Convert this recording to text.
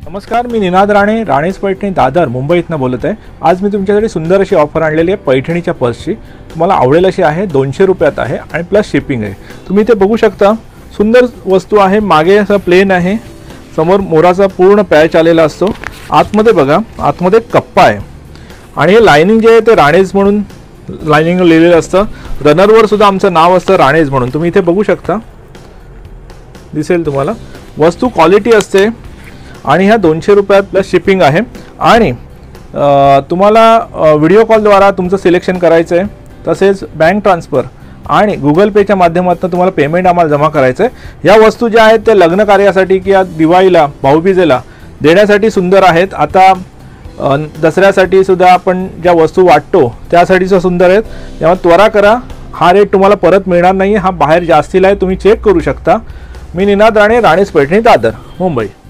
नमस्कार, मी निनाद राणे, राणेच पैठणी दादर मुंबई इथनं बोलत आहे। आज मी तुमच्यासाठी सुंदर अशी ऑफर आणलेली आहे पैठणीच्या पर्सची। तुम्हाला आवडेल अशी आहे, 200 रुपयात आहे आणि प्लस शिपिंग आहे। तुम्ही इथे बघू शकता, सुंदर वस्तू आहे। मागे असा प्लेन आहे, समोर मोराचा पूर्ण पॅच आलेला असतो। आतमध्ये बघा, आतमध्ये कप्पा आहे आणि हे लाइनिंग जे आहे ते राणेज म्हणून लाइनिंग लिहिलेलं असतं। रनरवर सुद्धा आमचं नाव असतं राणेज म्हणून। तुम्ही इथे बघू शकता, दिसेल तुम्हाला। वस्तू क्वालिटी असते आणि ह्या 200 रुपयात प्लस शिपिंग आहे। आणि तुम्हाला व्हिडिओ कॉलद्वारा तुमचं सिलेक्शन करायचं आहे, तसेच बँक ट्रान्सफर आणि गुगल पेच्या माध्यमातून तुम्हाला पेमेंट आम्हाला जमा करायचं आहे। या वस्तू ज्या आहेत ते लग्न कार्यासाठी किंवा दिवाळीला, भाऊबीजेला देण्यासाठी सुंदर आहेत। आता दसऱ्यासाठी सुद्धा आपण ज्या वस्तू वाटतो त्यासाठीचं सुंदर आहेत। त्यामुळे त्वरा करा, हा रेट तुम्हाला परत मिळणार नाही, हा बाहेर जास्तीला आहे, तुम्ही चेक करू शकता। मी निनाद राणे, राणेच पैठणी दादर मुंबई।